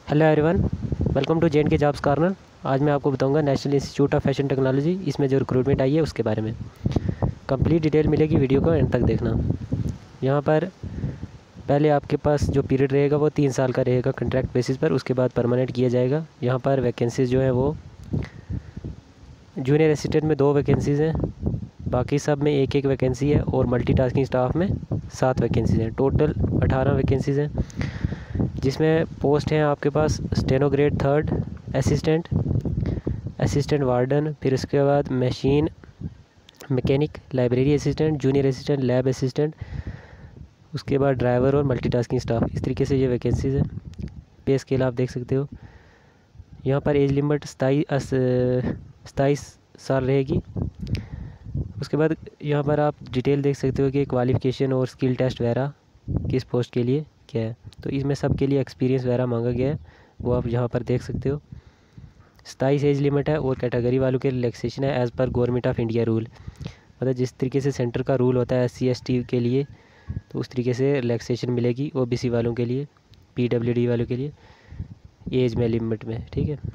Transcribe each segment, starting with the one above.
Hello everyone, welcome to J and K jobs corner. आज मैं आपको बताऊंगा national institute of fashion technology, इसमें जो रिक्रूटमेंट आई है उसके बारे में। कंप्लीट डिटेल मिलेगी, वीडियो को एंड तक देखना। यहाँ पर पहले आपके पास जो पीरियड रहेगा वो 3 साल का रहेगा कॉन्ट्रैक्ट बेसिस पर, उसके बाद परमानेंट किया जाएगा। यहाँ पर वैकेंसीज़ जो है वो जूनियर असिस्टेंट में 2 वैकेंसीज़ हैं, बाकी सब में 1-1 वैकेंसी है, और मल्टीटास्किंग स्टाफ में 7 वैकेंसीज़ हैं। टोटल 18 वैकेंसीज़ हैं, जिसमें पोस्ट हैं आपके पास steno grade 3rd assistant, assistant warden, फिर उसके बाद machine mechanic, library assistant, junior assistant, lab assistant, उसके बाद ड्राइवर और मल्टीटास्किंग स्टाफ। इस तरीके से ये वैकेंसीज़ हैं। पे स्केल आप देख सकते हो। यहाँ पर एज लिमिट 27 साल रहेगी। उसके बाद यहाँ पर आप डिटेल देख सकते हो कि क्वालिफ़िकेशन और स्किल टेस्ट वगैरह किस पोस्ट के लिए क्या है। तो इसमें सब के लिए एक्सपीरियंस वगैरह मांगा गया है, वो आप यहाँ पर देख सकते हो। 27 एज लिमिट है, और कैटेगरी वालों के रिलैक्सेशन है as per government of India rule. मतलब जिस तरीके से सेंटर का रूल होता है SC ST के लिए, तो उस तरीके से रिलैक्सेशन मिलेगी OBC वालों के लिए, PWD वालों के लिए एज में लिमिट में। ठीक है,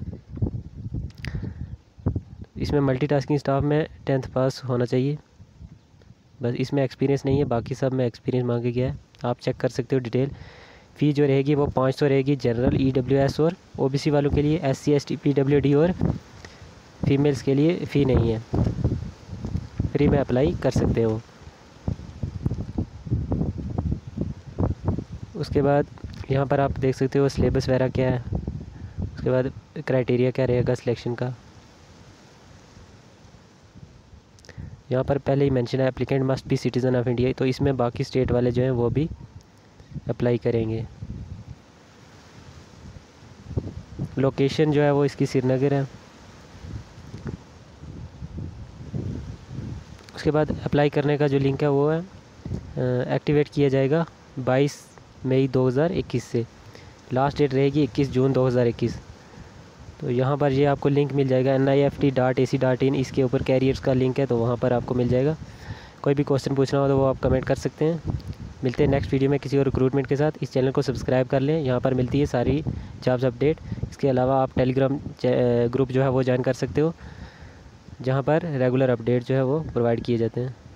इसमें मल्टीटास्किंग स्टाफ में 10th पास होना चाहिए, बस इसमें एक्सपीरियंस नहीं है, बाकी सब में एक्सपीरियंस मांगा गया है। आप चेक कर सकते हो डिटेल। फ़ी जो रहेगी वो 500 रहेगी जनरल EWS और OBC वालों के लिए। SC ST PWD और फीमेल्स के लिए फ़ी नहीं है, फ्री में अप्लाई कर सकते हो। उसके बाद यहाँ पर आप देख सकते हो सिलेबस वगैरह क्या है, उसके बाद क्राइटेरिया क्या रहेगा सिलेक्शन का। यहाँ पर पहले ही मेंशन है applicant must be citizen of India, तो इसमें बाकी स्टेट वाले जो हैं वो भी अप्लाई करेंगे। लोकेशन जो है वो इसकी श्रीनगर है। उसके बाद अप्लाई करने का जो लिंक है वो है एक्टिवेट किया जाएगा 22 मई 2021 से। लास्ट डेट रहेगी 21 जून 2021। तो यहाँ पर ये आपको लिंक मिल जाएगा NIFT.ac.in, इसके ऊपर कैरियर्स का लिंक है, तो वहाँ पर आपको मिल जाएगा। कोई भी क्वेश्चन पूछना हो तो वो आप कमेंट कर सकते हैं। मिलते हैं नेक्स्ट वीडियो में किसी और रिक्रूटमेंट के साथ। इस चैनल को सब्सक्राइब कर लें, यहाँ पर मिलती है सारी जॉब्स अपडेट। इसके अलावा आप टेलीग्राम ग्रुप जो है वो ज्वाइन कर सकते हो, जहाँ पर रेगुलर अपडेट जो है वो प्रोवाइड किए जाते हैं।